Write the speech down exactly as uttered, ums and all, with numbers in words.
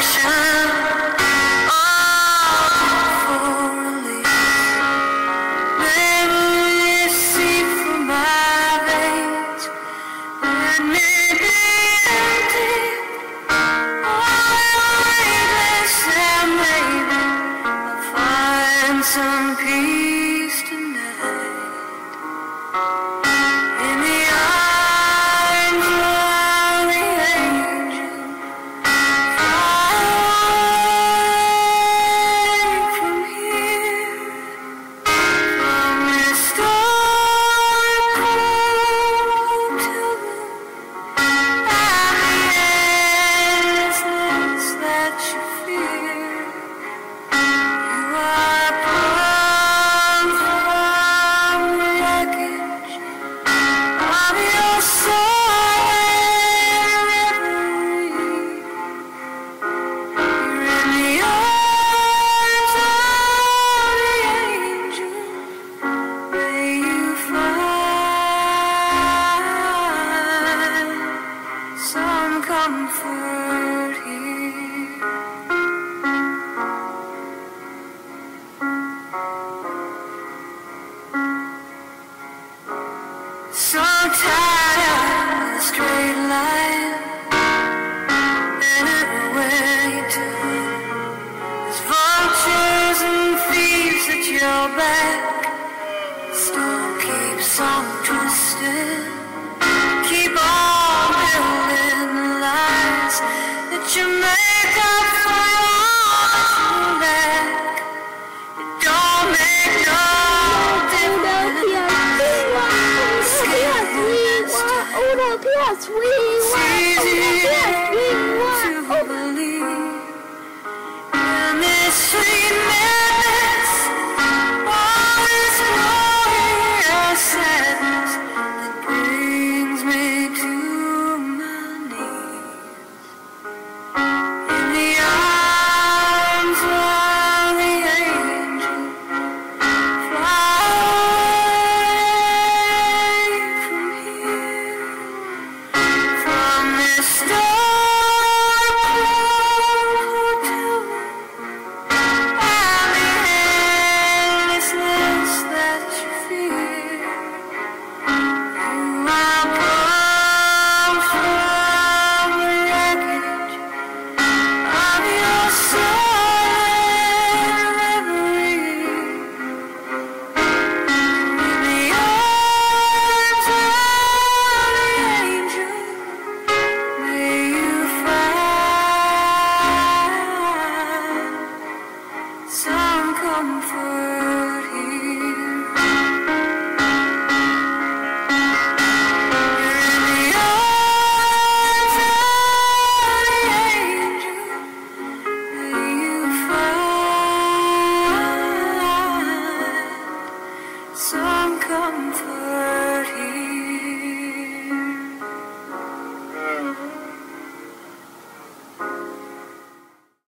Some peace tonight in the arms of the angel, flying from here, from this dark cold to the endlessness that you fear. You are comfort here. So tired of the straight line, and everywhere you turn, there's vultures and thieves at your back. Still keeps on twisting. Keep on building the lies that you make up for all that. It don't make no difference. Want O L P S, we want O L P S, we want O L P S.